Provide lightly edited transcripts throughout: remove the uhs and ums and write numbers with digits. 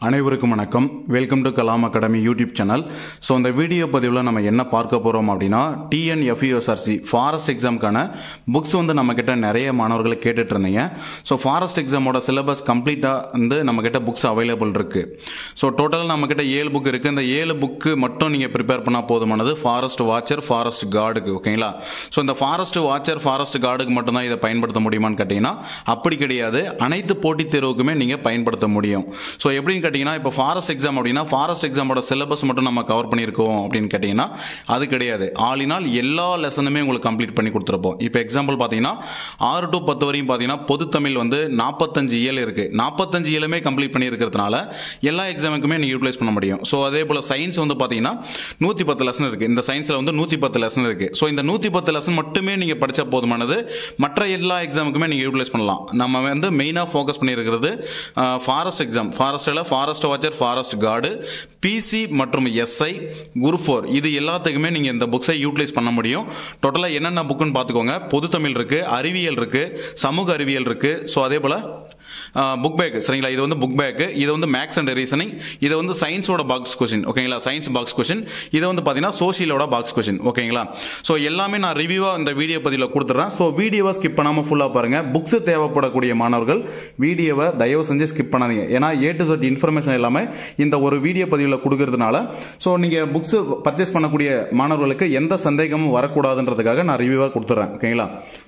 அனைவருக்கும் வணக்கம். Welcome to Kalam academy YouTube channel. So இந்த வீடியோ பதிவில் நம்ம என்ன பார்க்க போகிறோம் அப்படின்னா, டிஎன்எஃப்யூஎஸ்ஆர்சி ஃபாரஸ்ட் எக்ஸாமுக்கான புக்ஸ் நம்மக்கிட்ட நிறைய மாணவர்கள் கேட்டுட்டு இருந்தீங்க. ஸோ ஃபாரஸ்ட் எக்ஸாமோட சிலபஸ் கம்ப்ளீட்டாக நம்மக்கிட்ட புக்ஸ் அவைலபிள் இருக்குது. ஸோ டோட்டலாக நம்மக்கிட்ட 7 புக் இருக்குது. இந்த 7 புக்கு மட்டும் நீங்கள் ப்ரிப்பேர் பண்ணால் போதுமானது ஃபாரஸ்ட் வாட்சர், ஃபாரஸ்ட் கார்டுக்கு. ஓகேங்களா? ஸோ இந்த ஃபாரஸ்ட் வாட்சர், ஃபாரஸ்ட் கார்டுக்கு மட்டும்தான் இதை பயன்படுத்த முடியுமான்னு கேட்டிங்கன்னா அப்படி கிடையாது. அனைத்து போட்டித் தேர்வுக்குமே நீங்கள் பயன்படுத்த முடியும். ஸோ எப்படின்னு கேட்டிங்கன்னா, இப்போ ஃபாரஸ்ட் எக்ஸாம் அப்படின்னா ஃபாரஸ்ட் எக்ஸாமோட சிலபஸ் மட்டும் நம்ம கவர் பண்ணியிருக்கோம் அப்படின்னு கேட்டிங்கன்னா அது கிடையாது. ஆல் இன் ஆல் எல்லா லெசனுமே உங்களுக்கு கம்ப்ளீட் பண்ணி கொடுத்துருப்போம். இப்போ எக்ஸாம்பிள் பார்த்தீங்கன்னா 6 to 10 வரையும் பார்த்தீங்கன்னா பொதுத்தமிழ் 45 இயல் இருக்குது. 45 இயலுமே கம்ப்ளீட் பண்ணியிருக்கிறதுனால எல்லா எக்ஸாமுக்குமே நீங்கள் யூட்டிலைஸ் பண்ண முடியும். ஸோ அதே போல் சயின்ஸ் பார்த்தீங்கன்னா 110 லெசன் இருக்குது. இந்த சயின்ஸில் 110 லெசன் இருக்குது. ஸோ இந்த 110 லெசன் மட்டுமே நீங்கள் படித்தா போதுமானது. மற்ற எல்லா எக்ஸாமுக்குமே நீங்கள் யூட்டிலைஸ் பண்ணலாம். நம்ம மெயினாக ஃபோக்கஸ் பண்ணியிருக்கிறது ஃபாரஸ்ட் எக்ஸாம். ஃபாரஸ்ட்டில் forest watcher, forest guard, PC மற்றும் எஸ்ஐ, குரூப் 4 இது எல்லாத்துக்குமே நீங்கள் இந்த புக்ஸை யூட்டிலைஸ் பண்ண முடியும். டோட்டலாக என்னென்ன புக்குன்னு பார்த்துக்கோங்க. பொதுத்தமிழ் இருக்குது, அறிவியல் இருக்குது, சமூக அறிவியல் இருக்குது. ஸோ அதே போல் புக் பேக். சரிங்களா? இது புக் பேக். இது மேக்ஸ் அண்ட் ரீசனிங். இது சயின்ஸோட பாக்ஸ் கொஸ்டின். ஓகேங்களா? Science box question. இது பார்த்தீங்கன்னா சோசியலோட பாக்ஸ் கொஸ்டின். ஓகேங்களா? ஸோ எல்லாமே நான் ரிவ்யூவாக இந்த வீடியோ பதிவில் கொடுத்துட்றேன். ஸோ வீடியோவை ஸ்கிப் பண்ணாமல் ஃபுல்லாக பாருங்கள். புக்ஸ் தேவைப்படக்கூடிய மாணவர்கள் வீடியோவை தயவு செஞ்சு ஸ்கிப் பண்ணாதீங்க. ஏன்னா A to Z இன்ஃபர்மேஷன் எல்லாமே இந்த ஒரு வீடியோ பதிவில் கொடுக்கறதுனால ஸோ நீங்கள் புக்ஸ் பர்ச்சேஸ் பண்ணக்கூடிய மாணவர்களுக்கு எந்த சந்தேகமும் வரக்கூடாதுன்றதுக்காக நான் ரிவ்யூவாக கொடுத்துட்றேன். ஓகேங்களா?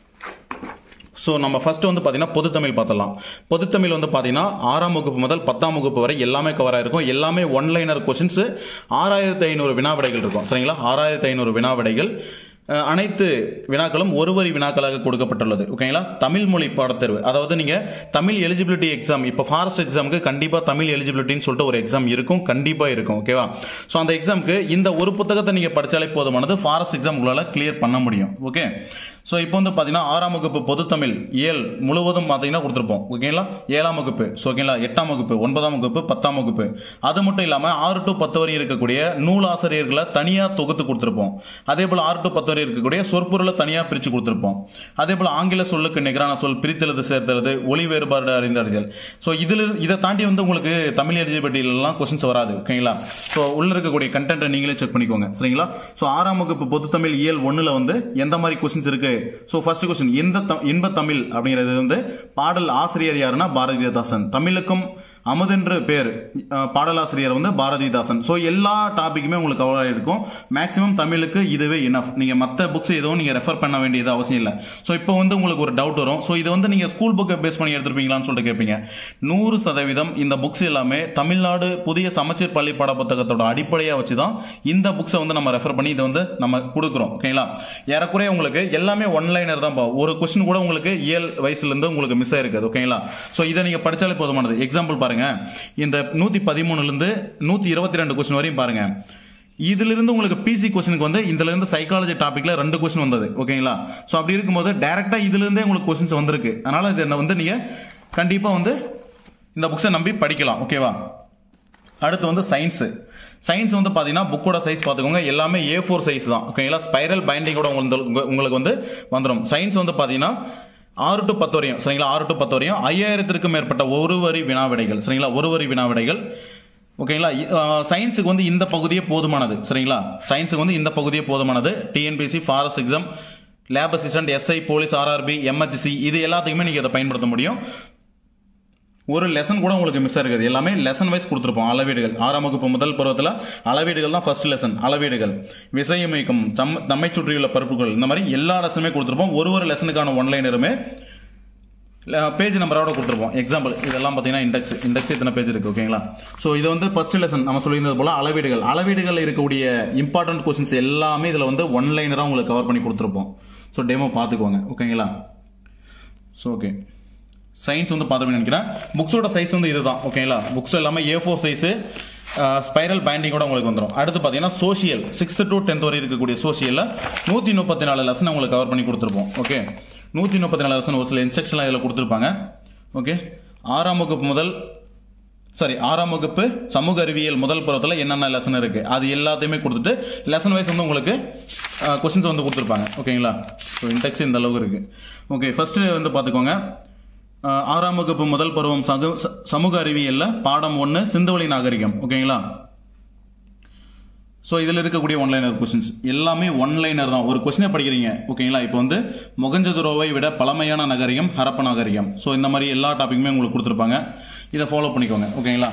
ஸோ நம்ம ஃபர்ஸ்ட் பார்த்தீங்கன்னா பொதுத்தமிழ் பார்த்துடலாம். பொதுத்தமிழ் பார்த்தீங்கன்னா 6ஆம் வகுப்பு முதல் 10ஆம் வகுப்பு வரை எல்லாமே கவர் ஆயிருக்கும். எல்லாமே ஒன்லைனர் கொஸ்டின்ஸ். 6500 வினாவிடைகள் இருக்கும். சரிங்களா? 6500 வினாவிடைகள். அனைத்து வினாக்களும் ஒரு வரி வினாக்களாக கொடுக்கப்பட்டுள்ளது. ஓகேங்களா? தமிழ் மொழி பாடத்தேர்வு, அதாவது நீங்க தமிழ் எலிஜிபிலிட்டி எக்ஸாம், இப்போ ஃபாரஸ்ட் எக்ஸாமுக்கு கண்டிப்பா தமிழ் எலிஜிபிலிட்டின்னு சொல்லிட்டு ஒரு எக்ஸாம் இருக்கும், கண்டிப்பா இருக்கும். ஓகேவா? ஸோ அந்த எக்ஸாமுக்கு இந்த ஒரு புத்தகத்தை நீங்க படிச்சாலே போதுமானது. ஃபாரஸ்ட் எக்ஸாம் உங்களால கிளியர் பண்ண முடியும். ஓகே. ஸோ இப்போ பார்த்தீங்கன்னா 6ஆம் வகுப்பு பொதுத்தமிழ் இயல் முழுவதும் பார்த்தீங்கன்னா கொடுத்துருப்போம். ஓகேங்களா? 7ஆம் வகுப்பு, ஓகேங்களா, 8ஆம் வகுப்பு, 9ஆம் வகுப்பு, 10ஆம் வகுப்பு. அது மட்டும் இல்லாமல் 6 to 10 வரை இருக்கக்கூடிய நூலாசிரியர்களை தனியாக தொகுத்து கொடுத்துருப்போம். அதே போல் 6 to 10 வரை இருக்கக்கூடிய சொற்பொருளை தனியாக பிரித்து கொடுத்துருப்போம். அதே போல் ஆங்கில சொல்லுக்கு நிகரான சொல், பிரித்தெழுது, சேர்த்தெழுது, ஒளி வேறுபாடு அறிந்தறிதல். ஸோ இதை தாண்டி உங்களுக்கு தமிழ் எலிஜிபிலிட்டிலாம் கொஸ்டின்ஸ் வராது. ஓகேங்களா? ஸோ உள்ள இருக்கக்கூடிய கண்டென்ட்டை நீங்களே செக் பண்ணிக்கோங்க. சரிங்களா? ஸோ 6ஆம் வகுப்பு பொதுத்தமிழ் இயல் 1ல் எந்த மாதிரி கொஸ்டின்ஸ் இருக்கு. சோ ஃபர்ஸ்ட் क्वेश्चन, இன்ப தமிழ் அப்படிங்கிறது பாடல் ஆசிரியர் யாருன்னா பாரதிதாசன். தமிழுக்கும் அமுதென்று பேர், பாடலாசிரியர் பாரதிதாசன். சோ எல்லா டாபிக்குமே உங்களுக்கு கவர் ஆயிருக்கும். மேக்ஸிமம் தமிழுக்கு இதுவே இனஃப். நீங்க மற்ற புக்ஸ் எதுவும் நீங்க ரெஃபர் பண்ண வேண்டியது அவசியம் இல்லை. சோ இப்போ உங்களுக்கு ஒரு டவுட் வரும். சோ இது நீங்க ஸ்கூல் புக்கை பேஸ் பண்ணி எடுத்துருப்பீங்களான்னு சொல்லிட்டு கேட்பீங்க. 100% இந்த புக்ஸ் எல்லாமே தமிழ்நாடு புதிய சமச்சீர் பள்ளி பாட புத்தகத்தோட அடிப்படையா வச்சுதான் இந்த புக்ஸை நம்ம ரெஃபர் பண்ணி இதை நம்ம கொடுக்குறோம். ஓகேங்களா? ஏறக்குறைய உங்களுக்கு எல்லாமே ஒன்லைனர் தான். ஒரு கொஸ்டின் கூட உங்களுக்கு இயல் வயசுல இருந்து உங்களுக்கு மிஸ் ஆயிருக்காது. ஓகேங்களா? சோ இதை நீங்க படிச்சாலே போதுமானது. எக்ஸாம்பிள் பாருங்க. இந்த 113 இருந்து 122 கொஸ்டின் வரையும் பாருங்க. இதுல இருந்து உங்களுக்கு பிசி கொஸ்டினுக்கு இதுல இருந்து சைக்காலஜி டாபிக்ல 2 கொஸ்டின் வந்தது. ஓகேங்களா? சோ அப்படி இருக்கும்போது டைரக்டா இதுல இருந்தே உங்களுக்கு கொஸ்டின்ஸ் வந்திருக்கு. அதனால இது நீங்க கண்டிப்பா இந்த புக்ஸை நம்பி படிக்கலாம். ஓகேவா? அடுத்து சயின்ஸ். சயின்ஸ் பாத்தீங்கன்னா புக்கோட சைஸ் பாத்துக்கோங்க. எல்லாமே A4 சைஸ் தான். ஓகேங்களா? ஸ்பைரல் பைண்டிங்கோட உங்களுக்கு வந்துடும். சயின்ஸ் பாத்தீங்கன்னா 6 to 10 வரையும். சரிங்களா? 6 to 10 வரையும் 5000க்கும் மேற்பட்ட ஒரு வரி வினாவிடைகள். சரிங்களா? ஒரு வரி வினாவிடைகள். ஓகேங்களா? சயின்ஸுக்கு இந்த பகுதியே போதுமானது. சரிங்களா? சயின்ஸுக்கு இந்த பகுதியே போதுமானது. TNPSC, forest exam, lab assistant, SI, police, RRB, MHC இது எல்லாத்துக்குமே நீங்க இதை பயன்படுத்த முடியும். ஒரு லெசன் கூட உங்களுக்கு மிஸ் ஆயிருக்காது. எல்லாமே லெசன் வைஸ் கொடுத்துருப்போம். அளவீடுகள் 6ஆம் வகுப்பு முதல் பருவத்தில் அளவீடுகள் தான் ஃபர்ஸ்ட் லெசன். அளவீடுகள், விசையமைக்கும், தம்மை சுற்றியுள்ள பருப்புகள், இந்த மாதிரி எல்லா லெசனுமே கொடுத்துருப்போம். ஒரு லெசனுக்கான ஒன்லைனருமே பேஜ் நம்பரோட கொடுத்துருப்போம். எக்ஸாம்பிள் இதெல்லாம் பார்த்தீங்கன்னா இண்டெக்ஸ் இத்தனை பேஜ் இருக்கு. ஓகேங்களா? ஸோ இது ஃபர்ஸ்ட் லெசன் நம்ம சொல்லியிருந்தது போல அளவீடுகள் இருக்கக்கூடிய இம்பார்ட்டன்ட் கொஸ்டின்ஸ் எல்லாமே இதில் ஒன்லைனராக உங்களுக்கு கவர் பண்ணி கொடுத்துருப்போம். ஸோ டெமோ பார்த்துக்கோங்க. ஓகேங்களா? So okay. சயின்ஸ் பார்த்து நினைக்கிறேன். புக்ஸோட சைஸ் இதுதான். ஓகேங்களா? புக்ஸ் எல்லாமே A4 சைஸ், ஸ்பைரல் பைண்டிங்கோட உங்களுக்கு வந்துடும். அடுத்து பார்த்தீங்கன்னா சோசியல் 6th to 10th வரை இருக்கக்கூடிய சோசியல்ல 134 லெசன் உங்களுக்கு கவர் பண்ணி கொடுத்துருப்போம். ஓகே. 134 லெசன் ஒரு சில இன்ஸ்ட்ரக்ஷன்லாம் இதில் கொடுத்துருப்பாங்க. ஓகே. 6ஆம் வகுப்பு சமூக அறிவியல் முதல் பருவத்தில் என்னென்ன லெசன் இருக்கு அது எல்லாத்தையுமே கொடுத்துட்டு லெசன் வைஸ் உங்களுக்கு கொஸ்டின்ஸ் கொடுத்துருப்பாங்க. ஓகேங்களா? ஸோ இன்டெக்ஸ் இந்த அளவுக்கு இருக்கு. ஓகே. ஃபர்ஸ்ட் பார்த்துக்கோங்க. 6ஆம் வகுப்பு முதல் பருவம் சமூக அறிவியல்ல பாடம் 1 சிந்துவெளி நாகரிகம். ஓகேங்களா? ஸோ இதில் இருக்கக்கூடிய ஒன்லைனர் கொஸ்டின்ஸ் எல்லாமே ஒன்லைனர் தான். ஒரு கொஸ்டினை படிக்கிறீங்க. ஓகேங்களா? இப்போ வந்து மொகஞ்சதுரோவை விட பழமையான நகரிகம் ஹரப்ப நாகரிகம். ஸோ இந்த மாதிரி எல்லா டாபிக்குமே உங்களுக்கு கொடுத்துருப்பாங்க. இதை ஃபாலோ பண்ணிக்கோங்க. ஓகேங்களா?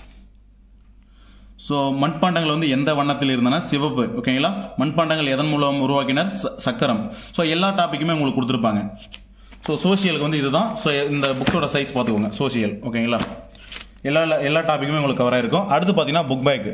ஸோ மண்பாண்டங்கள் வந்து எந்த வண்ணத்தில் இருந்தன? சிவப்பு. ஓகேங்களா? மண்பாண்டங்கள் எதன் மூலம் உருவாக்கினர்? சக்கரம். ஸோ எல்லா டாபிக்குமே உங்களுக்கு கொடுத்துருப்பாங்க. ஸோ சோசியலுக்கு வந்து இதுதான். ஸோ இந்த புக்ஸோட சைஸ் பார்த்துக்கோங்க. சோசியல். ஓகேங்களா? எல்லா டாபிக்குமே உங்களுக்கு கவர் ஆயிருக்கும். அடுத்து பார்த்தீங்கன்னா book back.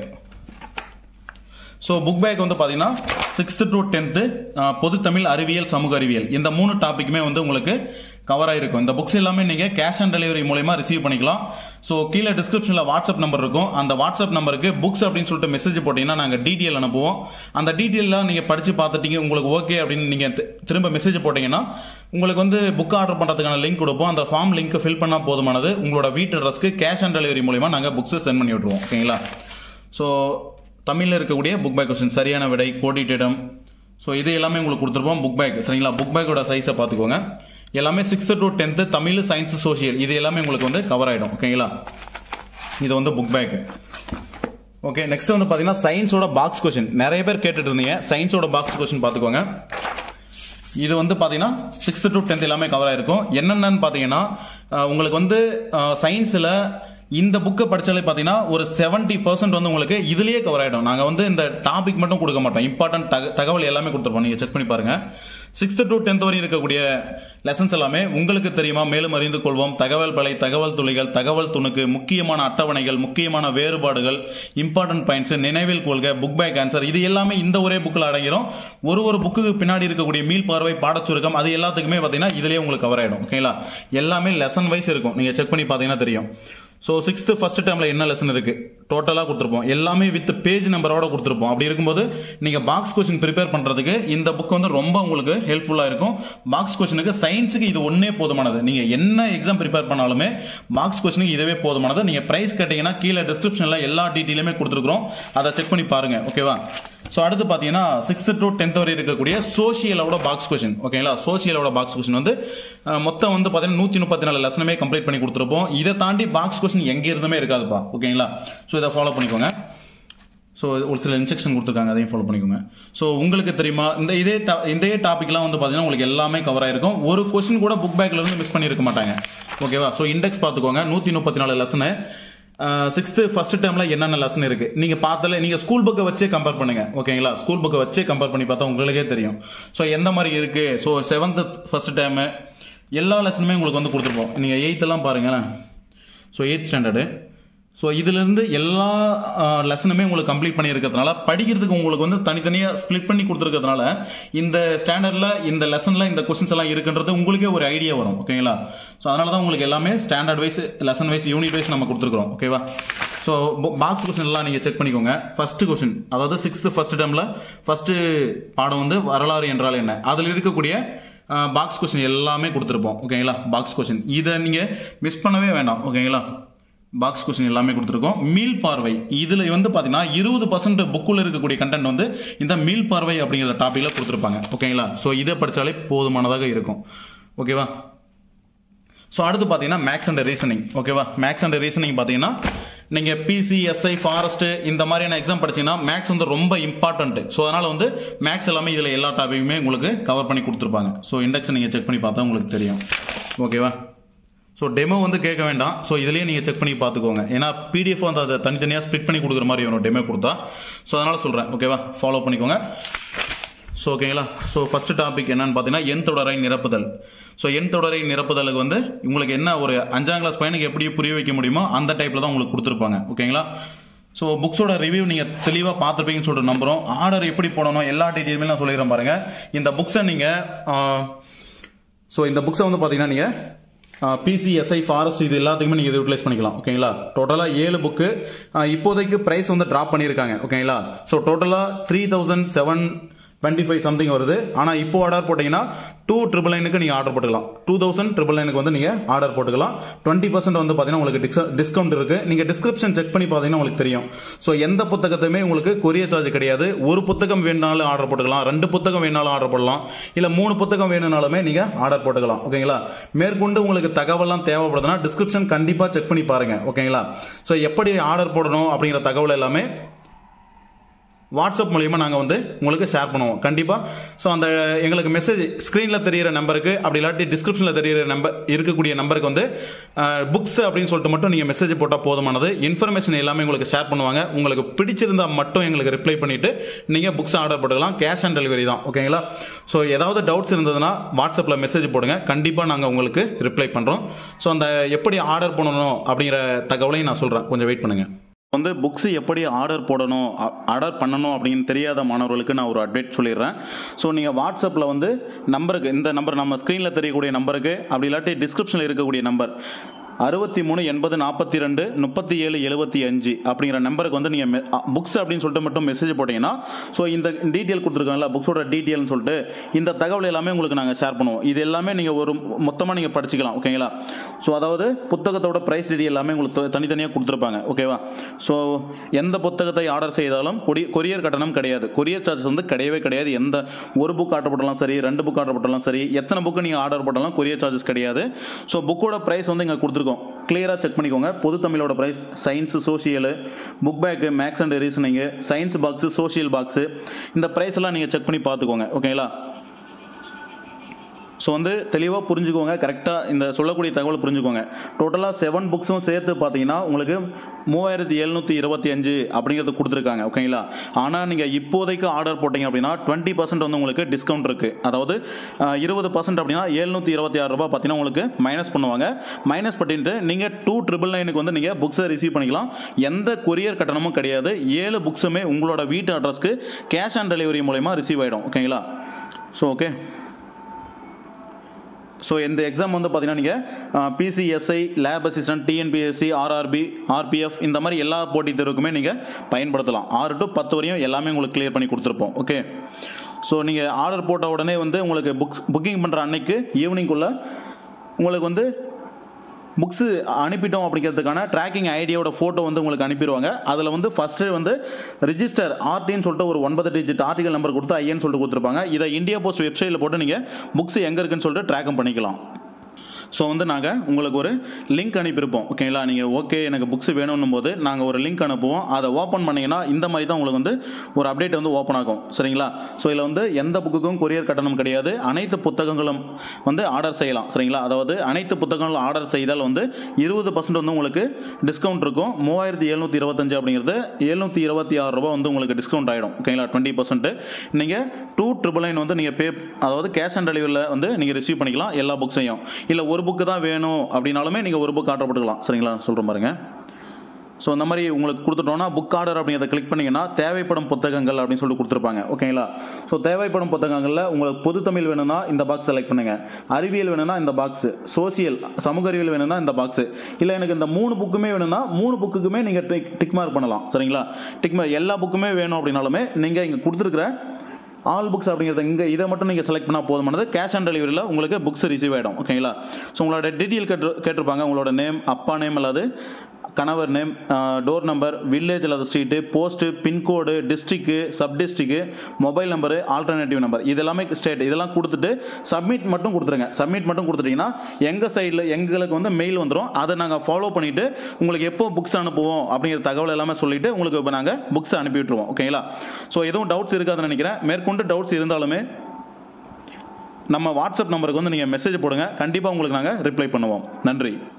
So book back வந்து பார்த்தீங்கன்னா 6th to 10th பொது தமிழ், அறிவியல், சமூக அறிவியல் இந்த 3 டாபிக்குமே வந்து உங்களுக்கு கவர் ஆயிருக்கும். இந்த புக்ஸ் எல்லாமே நீங்க கேஷ் ஆன் டெலிவரி மூலமா ரிசீவ் பண்ணிக்கலாம். ஸோ கீழே டிஸ்கிரிப்ஷன்ல வாட்ஸ்அப் நம்பர் இருக்கும். அந்த வாட்ஸ்அப் நம்பருக்கு புக்ஸ் அப்படின்னு சொல்லிட்டு மெசேஜ் போட்டீங்கன்னா நாங்கள் டீட்டெயில் அனுப்புவோம். அந்த டீட்டெயிலாம் நீங்க படிச்சு பார்த்துட்டீங்க, உங்களுக்கு ஓகே அப்படின்னு நீங்க திரும்ப மெசேஜ் போட்டீங்கன்னா உங்களுக்கு வந்து புக் ஆர்டர் பண்றதுக்கான லிங்க் கொடுப்போம். அந்த ஃபார்ம் லிங்க் ஃபில் பண்ணா போதுமானது. உங்களோட வீட்டு அட்ரஸ்க்கு கேஷ் ஆன் டெலிவரி மூலமா நாங்கள் புக்ஸ் சென்ட் பண்ணி விட்டுருவோம். ஓகேங்களா? ஸோ தமிழில் இருக்கக்கூடிய புக் பேக் கொஸ்டின், சரியான விடை, கோடிட்டிடம், ஸோ இது எல்லாமே உங்களுக்கு கொடுத்துருப்போம். Book back. சரிங்களா? புக் பேக்கோட சைஸை பார்த்துக்கோங்க. எல்லாமே 6th to 10th Tamil, science, social இது எல்லாமே உங்களுக்கு வந்து கவர் ஆயிடும். ஓகேங்களா? இது வந்து புக் பேக். ஓகே, நெக்ஸ்ட் வந்து பாத்தீங்கன்னா சயின்ஸோட பாக்ஸ் கொஸ்டின். நிறைய பேர் கேட்டுட்டு இருந்தீங்க. சயின்ஸோட பாக்ஸ் கொஸ்டின் பார்த்துக்கோங்க. இது வந்து பாத்தீங்கன்னா 6th to 10th எல்லாமே கவர் ஆயிருக்கும். என்னென்னு பாத்தீங்கன்னா உங்களுக்கு வந்து சயின்ஸ்ல இந்த புக்கை படிச்சாலே பாத்தீங்கன்னா ஒரு 70% வந்து உங்களுக்கு இதுலயே கவர் ஆயிடும். நாங்க வந்து இந்த டாபிக் மட்டும் கொடுக்க மாட்டோம். இம்பார்ட்டன்ட் தகவல் எல்லாமே கொடுத்துருப்போம். நீங்க செக் பண்ணி பாருங்க. 6th to 10th வரை இருக்கக்கூடிய லெசன்ஸ் எல்லாமே உங்களுக்கு தெரியுமா, மேலும் அறிந்து கொள்வோம், தகவல் பலை, தகவல் துளிகள், தகவல் துணுக்கு, முக்கியமான அட்டவணைகள், முக்கியமான வேறுபாடுகள், இம்பார்ட்டன்ட் பாயிண்ட்ஸ், நினைவில் கொள்க, புக் பேக் ஆன்சர் இது எல்லாமே இந்த ஒரே புக்கில் அடங்கிடும். ஒரு புக்கு பின்னாடி இருக்கக்கூடிய மீள் பார்வை, பாடச்சுருக்கம் அது எல்லாத்துக்குமே பாத்தீங்கன்னா இதுலயே உங்களுக்கு கவர் ஆயிடும். ஓகேங்களா? எல்லாமே லெசன் வைஸ் இருக்கும். நீங்க செக் பண்ணி பாத்தீங்கன்னா தெரியும். ஸோ 6th ஃபர்ஸ்ட் டேர்ம்ல என்ன லெசன் இருக்கு டோட்டலா கொடுத்துருப்போம். எல்லாமே வித் பேஜ் நம்பரோட கொடுத்துருப்போம். அப்படி இருக்கும்போது நீங்க பாக்ஸ் கொஸ்டின் ப்ரிப்பேர் பண்றதுக்கு இந்த புக் வந்து ரொம்ப உங்களுக்கு ஹெல்ப்ஃபுல்லா இருக்கும். பாக்ஸ் கொஸ்டினுக்கு சயின்ஸுக்கு இது ஒன்னே போதுமானது. நீங்க என்ன எக்ஸாம் ப்ரிப்பேர் பண்ணாலுமே பாக்ஸ் கொஸ்டினுக்கு இதுவே போதுமானது. நீங்க பிரைஸ் கேட்டீங்கன்னா கீழே டிஸ்கிரிப்ஷன்ல எல்லா டீட்டெயிலுமே கொடுத்துருக்கோம். அதை செக் பண்ணி பாருங்க. ஓகேவா? ஸோ அடுத்து பாத்தீங்கன்னா 6th to 10th வரை இருக்கக்கூடிய சோசியலோட பாக்ஸ் கொஸ்டின். ஓகேங்களா? சோசியலோட பாக்ஸ் கொஸ்டின் வந்து மொத்தம் வந்து பாத்தீங்கன்னா 134 லெசனுமே கம்ப்ளீட் பண்ணி கொடுத்துருப்போம். இதை தாண்டி பாக்ஸ் கொஸ்டின் எங்க இருந்துமே இருக்காதுப்பா. ஓகேங்களா? ஸோ இதை ஃபாலோ பண்ணிக்கோங்க. ஸோ ஒரு சில இன்ஸ்ட்ரக்ஷன் கொடுத்துருக்காங்க, அதையும் ஃபாலோ பண்ணிக்கோங்க. ஸோ உங்களுக்கு தெரியுமா இதே டாபிக்லாம் வந்து பாத்தீங்கன்னா உங்களுக்கு எல்லாமே கவர் ஆயிருக்கும். ஒரு கொஸ்டின் கூட புக் பேக்ல இருந்து மிஸ் பண்ணிருக்க மாட்டாங்க. ஓகேவா? ஸோ இண்டெக்ஸ் பார்த்துக்கோங்க. 134 லெசனு 6th ஃபர்ஸ்ட் டேர்ம்ல என்னென்ன லெசன் இருக்கு நீங்க பார்த்தாலே, நீங்க ஸ்கூல் புக்கை வச்சே கம்பேர் பண்ணுங்க. ஓகேங்களா? ஸ்கூல் புக்கை வச்சே கம்பேர் பண்ணி பார்த்தா உங்களுக்கே தெரியும். ஸோ எந்த மாதிரி இருக்கு. ஸோ 7th ஃபர்ஸ்ட் டேர்ம் எல்லா லெசனுமே உங்களுக்கு வந்து கொடுத்துருப்போம். நீங்க 8th எல்லாம் பாருங்களேன். So 8th standard. ஸோ இதுல இருந்து எல்லா லெசனுமே உங்களுக்கு கம்ப்ளீட் பண்ணி இருக்கிறதுனால படிக்கிறதுக்கு உங்களுக்கு வந்து தனித்தனியா ஸ்பிளிட் பண்ணி கொடுத்துருக்கிறதுனால இந்த ஸ்டாண்டர்ட்ல இந்த லெசன்ல இந்த கொஸ்டின்ஸ் எல்லாம் இருக்குன்றது உங்களுக்கே ஒரு ஐடியா வரும். ஓகேங்களா? ஸோ அதனாலதான் உங்களுக்கு எல்லாமே standard wise, lesson wise, unit wise நம்ம கொடுத்துருக்கோம். ஓகேவா? ஸோ பாக்ஸ் கொஸ்டின் எல்லாம் நீங்க செக் பண்ணிக்கோங்க. ஃபர்ஸ்ட் கொஸ்டின், அதாவது 6th ஃபர்ஸ்ட் டேர்ம்ல ஃபர்ஸ்ட் பாடம் வந்து வரலாறு என்றால் என்ன, அதுல இருக்கக்கூடிய பாக்ஸ் கொஸ்டின் எல்லாமே கொடுத்துருப்போம். ஓகேங்களா? பாக்ஸ் கொஸ்டின் இதை நீங்க மிஸ் பண்ணவே வேண்டாம். ஓகேங்களா? பாக்ஸ் கொஸ்டின் எல்லாமே கொடுத்துருக்கோம். மீள் பார்வை இதுல வந்து பாத்தீங்கன்னா 20% புக்குள்ள இருக்கக்கூடிய கண்டென்ட் வந்து இந்த மீள் பார்வை அப்படிங்கிற டாபிக்ல கொடுத்துருப்பாங்க. ஓகேங்களா? சோ இதை படிச்சாலே போதுமானதாக இருக்கும். ஓகேவா? சோ அடுத்து பாத்தீங்கன்னா மேக்ஸ் அண்ட் ரீசனிங். ஓகேவா? மேக்ஸ் அண்ட் ரீசனிங் பாத்தீங்கன்னா நீங்க பிசி, எஸ்ஐ, ஃபாரஸ்ட் இந்த மாதிரியான எக்ஸாம் படிச்சீங்கன்னா மேக்ஸ் வந்து ரொம்ப இம்பார்ட்டன்ட். சோ அதனால வந்து மேக்ஸ் எல்லாமே இதுல எல்லா டாபிக்குமே உங்களுக்கு கவர் பண்ணி கொடுத்துருப்பாங்க. சோ இண்டெக்ஸ் நீங்க செக் பண்ணி பார்த்தா உங்களுக்கு தெரியும். ஓகேவா? ஸோ டெமோ வந்து கேட்க வேண்டாம். ஸோ இதுலேயே நீங்கள் செக் பண்ணி பார்த்துக்கோங்க. ஏன்னா பிடிஎஃப் வந்து அதை தனித்தனியாக ஸ்பிளிட் பண்ணி கொடுக்குற மாதிரி வரும் டெமோ கொடுத்தா. ஸோ அதனால சொல்கிறேன். ஓகேவா? ஃபாலோ பண்ணிக்கோங்க. ஸோ ஓகேங்களா? ஸோ ஃபர்ஸ்ட் டாபிக் என்னன்னு பார்த்தீங்கன்னா எண் தொடரை நிரப்புதல். ஸோ எண் தொடரை நிரப்புதலுக்கு வந்து உங்களுக்கு என்ன ஒரு 5ஆம் கிளாஸ் பையனுக்கு எப்படி புரிய வைக்க முடியுமோ அந்த டைப்ல தான் உங்களுக்கு கொடுத்துருப்பாங்க. ஓகேங்களா? ஸோ புக்ஸோட ரிவ்யூ நீங்க தெளிவாக பார்த்துருப்பீங்கன்னு சொல்லிட்டு நம்புறோம். ஆர்டர் எப்படி போடணும் எல்லா டீட்டெயிலுமே நான் சொல்லிடுறேன் பாருங்க. இந்த புக்ஸை நீங்க இந்த புக்ஸை வந்து பார்த்தீங்கன்னா நீங்க பிசி, எஸ்ஐ, ஃபாரஸ்ட் இது எல்லாத்துக்குமே நீங்க யூட்டிலைஸ் பண்ணிக்கலாம். ஓகேங்களா? டோட்டலா 7 புக்கு இப்போதைக்கு பிரைஸ் வந்து டிராப் பண்ணிருக்காங்க. ஓகேங்களா? சோ டோட்டலா 3700 25 சம்திங் வருது. ஆனா இப்போ ஆர்டர் போட்டீங்கன்னா 2,999 நீங்க ஆர்டர் போட்டுக்கலாம். 2,999 வந்து நீங்க ஆர்டர் போட்டுக்கலாம். 20% வந்து பாத்தீங்கன்னா உங்களுக்கு டிஸ்கவுண்ட் இருக்கு. நீங்க டிஸ்கிரிப்ஷன் செக் பண்ணி பாத்தீங்கன்னா உங்களுக்கு தெரியும். சோ எந்த புத்தகத்தையுமே உங்களுக்கு கொரியர் சார்ஜ் கிடையாது. ஒரு புத்தகம் வேணும்னாலும் ஆர்டர் போட்டுக்கலாம், 2 புத்தகம் வேணாலும் ஆர்டர் போடலாம், இல்ல 3 புத்தகம் வேணும்னாலுமே நீங்க ஆர்டர் போட்டுக்கலாம். ஓகேங்களா? மேற்கொண்டு உங்களுக்கு தகவலாம் தேவைப்படுதுன்னா டிஸ்கிரிப்ஷன் கண்டிப்பா செக் பண்ணி பாருங்க. ஓகேங்களா? சோ எப்படி ஆர்டர் போடணும் அப்படிங்கிற தகவல் எல்லாமே வாட்ஸ்அப் மூலியமா நாங்க வந்து உங்களுக்கு ஷேர் பண்ணுவோம் கண்டிப்பா. சோ அந்த எங்களுக்கு மெசேஜ் ஸ்கிரீன்ல தெரியிற நம்பருக்கு, அப்படி இல்லாட்டி டிஸ்கிரிப்ஷன்ல தெரியிற நம்பர் இருக்கக்கூடிய நம்பருக்கு வந்து புக்ஸ் அப்படின்னு சொல்லிட்டு மட்டும் நீங்க மெசேஜ் போட்டா போதுமானது. இன்ஃபர்மேஷன் எல்லாமே உங்களுக்கு ஷேர் பண்ணுவாங்க. உங்களுக்கு பிடிச்சிருந்தா மட்டும் எங்களுக்கு ரிப்ளை பண்ணிட்டு நீங்க புக்ஸ் ஆர்டர் போட்டுக்கலாம். கேஷ் ஆன் டெலிவரி தான். ஓகேங்களா? சோ ஏதாவது டவுட்ஸ் இருந்ததுன்னா வாட்ஸ்அப்ல மெசேஜ் போடுங்க, கண்டிப்பா நாங்க உங்களுக்கு ரிப்ளை பண்றோம். சோ அந்த எப்படி ஆர்டர் பண்ணணும் அப்படிங்கிற தகவலையும் நான் சொல்றேன், கொஞ்சம் வெயிட் பண்ணுங்க. வந்து புக்ஸ் எப்படி ஆர்டர் பண்ணணும் அப்படின்னு தெரியாத மாணவர்களுக்கு நான் ஒரு அப்டேட் சொல்லிடுறேன். ஸோ நீங்கள் வாட்ஸ்அப்பில் வந்து நம்பருக்கு, இந்த நம்பர் நம்ம ஸ்க்ரீனில் தெரியக்கூடிய நம்பருக்கு, அப்படி இல்லாட்டி டிஸ்கிரிப்ஷனில் இருக்கக்கூடிய நம்பர் 63 80 42 37 75 அப்படிங்கிற நம்பருக்கு வந்து நீங்கள் புக்ஸ் அப்படின்னு சொல்லிட்டு மட்டும் மெசேஜ் போட்டிங்கன்னா, ஸோ இந்த டீட்டெயில் கொடுத்துருக்காங்கல்ல, புக்ஸோட டீட்டெயில்னு சொல்லிட்டு இந்த தகவல் எல்லாமே உங்களுக்கு நாங்கள் ஷேர் பண்ணுவோம். இது எல்லாமே நீங்கள் ஒரு மொத்தமாக நீங்கள் படிச்சுக்கலாம். ஓகேங்களா? ஸோ அதாவது புத்தகத்தோட ப்ரைஸ் டீட்டெயில் எல்லாமே உங்களுக்கு தனித்தனியாக கொடுத்துருப்பாங்க. ஓகேவா? ஸோ எந்த புத்தகத்தை ஆர்டர் செய்தாலும் கொரியர் கட்டணம் கிடையாது. கொரியர் சார்ஜஸ் வந்து கிடையவே கிடையாது. எந்த ஒரு புக் ஆர்டர் போட்டாலும் சரி, 2 புக் ஆர்டர் போட்டாலும் சரி, எத்தனை புக்கு நீங்கள் ஆர்டர் போட்டாலும் கொரியர் சார்ஜஸ் கிடையாது. ஸோ புக்கோட ப்ரைஸ் வந்து இங்கே கொடுத்துருக்கோம், கிளியரா செக் பண்ணிக்கோங்க. பொது தமிழோட price, science, social, book back, maths and reasoning, science box, social box, இந்த பிரைஸ் எல்லாம் நீங்க செக் பண்ணி பார்த்துக்கோங்க. ஓகேங்களா? ஸோ வந்து தெளிவாக புரிஞ்சுக்கோங்க, கரெக்டாக இந்த சொல்லக்கூடிய தகவல் புரிஞ்சுக்கோங்க. டோட்டலாக 7 புக்ஸும் சேர்த்து பார்த்தீங்கன்னா உங்களுக்கு 3725 அப்படிங்கிறது கொடுத்துருக்காங்க. ஓகேங்களா? ஆனால் நீங்கள் இப்போதைக்கு ஆர்டர் போட்டிங்க அப்படின்னா 20% வந்து உங்களுக்கு டிஸ்கவுண்ட் இருக்குது. அதாவது 20% அப்படின்னா 726 ரூபாய் பார்த்தீங்கன்னா உங்களுக்கு மைனஸ் பண்ணுவாங்க. மைனஸ் பண்ணிட்டு நீங்கள் 2,999 வந்து நீங்கள் புக்ஸை ரிசீவ் பண்ணிக்கலாம். எந்த கொரியர் கட்டணமும் கிடையாது. 7 புக்ஸுமே உங்களோட வீட்டு அட்ரஸ்க்கு கேஷ் ஆன் டெலிவரி மூலமா ரிசீவ் ஆகிடும். ஓகேங்களா? So okay. ஸோ இந்த எக்ஸாம் வந்து பார்த்தீங்கன்னா நீங்கள் PC SI, lab assistant, TNPSC, RRB, RPF இந்த மாதிரி எல்லா போட்டித் தேர்வுக்குமே நீங்கள் பயன்படுத்தலாம். 6 to 10 வரையும் எல்லாமே உங்களுக்கு கிளியர் பண்ணி கொடுத்துருப்போம். ஓகே. ஸோ நீங்கள் ஆர்டர் போட்ட உடனே வந்து உங்களுக்கு புக்கிங் பண்ணுற அன்னைக்கு ஈவினிங்குள்ளே உங்களுக்கு வந்து புக்ஸ் அனுப்பிட்டோம் அப்படிங்கிறதுக்கான ட்ராக்கிங் ஐடியோட ஃபோட்டோ வந்து உங்களுக்கு அனுப்பிடுவாங்க. அதில் வந்து ஃபஸ்ட்டு வந்து ரிஜிஸ்டர் ஆர்டின்னு சொல்லிட்டு ஒரு 9 டிஜிட் ஆர்டிகல் நம்பர் கொடுத்து ஐஎன்னு சொல்லிட்டு கொடுத்துருப்பாங்க. இதை இந்தியா போஸ்ட் வெப்சைட்டில் போட்டு நீங்கள் புக்ஸ் எங்கே இருக்குன்னு சொல்லிட்டு ட்ராக்கும் பண்ணிக்கலாம். ஸோ வந்து நாங்கள் உங்களுக்கு ஒரு லிங்க் அனுப்பியிருப்போம். ஓகேங்களா? நீங்கள் ஓகே எனக்கு புக்ஸ் வேணும்னும் போது நாங்கள் ஒரு லிங்க் அனுப்புவோம். அதை ஓப்பன் பண்ணிங்கன்னா இந்த மாதிரி தான் உங்களுக்கு வந்து ஒரு அப்டேட் வந்து ஓப்பன் ஆகும். சரிங்களா? ஸோ இதில் வந்து எந்த புக்குக்கும் கொரியர் கட்டணம் கிடையாது. அனைத்து புத்தகங்களும் வந்து ஆர்டர் செய்யலாம். சரிங்களா? அதாவது அனைத்து புத்தகங்களும் ஆர்டர் செய்தால் வந்து 20% வந்து உங்களுக்கு டிஸ்கவுண்ட் இருக்கும். 3725 அப்படிங்கிறது 726 ரூபாய் வந்து உங்களுக்கு டிஸ்கவுண்ட் ஆகிடும். ஓகேங்களா? 20%. நீங்கள் 2,999 வந்து நீங்கள் அதாவது கேஷ் ஆன் டெலிவரியில் வந்து நீங்கள் ரிசீவ் பண்ணிக்கலாம் எல்லா புக்ஸையும். இல்லை ஒரு புக்கு தான் வேணும் அப்படின்னாலுமே நீங்கள் ஒரு புக் ஆர்டர் போட்டுக்கலாம். சரிங்களா? சொல்கிறேன் பாருங்க. ஸோ இந்த மாதிரி உங்களுக்கு கொடுத்துட்டோம்னா புக் ஆர்டர் அப்படிங்கிறத கிளிக் பண்ணிங்கன்னா தேவைப்படும் புத்தகங்கள் அப்படின்னு சொல்லிட்டு கொடுத்துருப்பாங்க. ஓகேங்களா? ஸோ தேவைப்படும் புத்தகங்களில் உங்களுக்கு பொது தமிழ் வேணும்னா இந்த பாக்ஸ் செலக்ட் பண்ணுங்கள், அறிவியல் வேணும்னா இந்த பாக்ஸ், சோசியல் சமூக அறிவியல் வேணும்னா இந்த பாக்ஸ், இல்லை எனக்கு இந்த 3 புக்குமே வேணும்னா 3 புக்குக்குமே நீங்கள் டிக் மார்க் பண்ணலாம். சரிங்களா? டிக் மார்க் எல்லா புக்குமே வேணும் அப்படின்னாலுமே நீங்கள் இங்கே கொடுத்துருக்குற ஆல் புக்ஸ் அப்படிங்கிறது இங்கே இதை மட்டும் நீங்கள் செலக்ட் பண்ணால் போதுமானது. கேஷ் ஆன் டெலிவரியில் உங்களுக்கு புக்ஸ் ரிசீவ் ஆகிடும். ஓகேங்களா? ஸோ உங்களோட டீட்டெயில் கேட்டிருப்பாங்க. உங்களோட நேம், அப்பா நேம் அல்லது கணவர் நேம், டோர் நம்பர், வில்லேஜ் அல்லது street, post, pincode, district, sub district, mobile number, alternative number, இதெல்லாமே ஸ்டேட், இதெல்லாம் கொடுத்துட்டு சப்மிட் மட்டும் கொடுத்துருங்க. சப்மிட் மட்டும் கொடுத்துட்டீங்கன்னா எங்கள் சைடில் எங்களுக்கு வந்து மெயில் வந்துடும். அதை நாங்கள் ஃபாலோ பண்ணிவிட்டு உங்களுக்கு எப்போ புக்ஸ் அனுப்புவோம் அப்படிங்கிற தகவல் எல்லாமே சொல்லிவிட்டு உங்களுக்கு இப்போ நாங்கள் புக்ஸ் அனுப்பி விட்டுருவோம். ஓகேங்களா? ஸோ எதுவும் டவுட்ஸ் இருக்காதுன்னு நினைக்கிறேன். மேற்கொண்டு டவுட்ஸ் இருந்தாலுமே நம்ம வாட்ஸ்அப் நம்பருக்கு வந்து நீங்கள் மெசேஜ் போடுங்க, கண்டிப்பாக உங்களுக்கு நாங்கள் ரிப்ளை பண்ணுவோம். நன்றி.